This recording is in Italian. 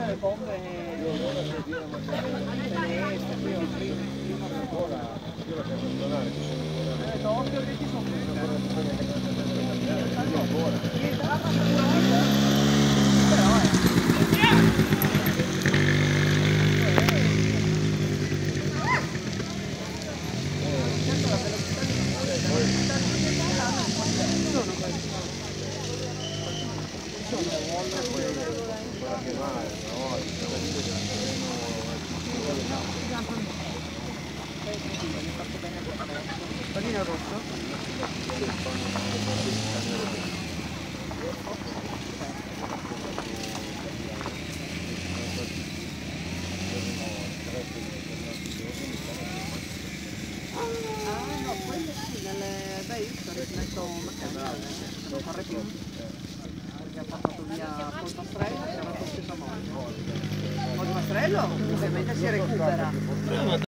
le bombe occhio che ti pallino rosso? Ah no, quello sì, beh io sto rimesso magari non fare più perché ha portato via col mastrello e era lo stesso modo. Col mastrello ovviamente si recupera.